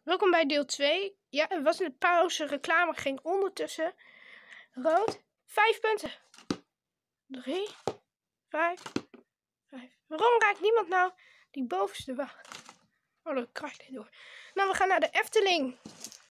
Welkom bij deel 2. Ja, er was een pauze, reclame ging ondertussen. Rood, 5 punten. 3, 5, 5. Waarom raakt niemand nou die bovenste wacht? Oh, dat krijg ik door. Nou, we gaan naar de Efteling.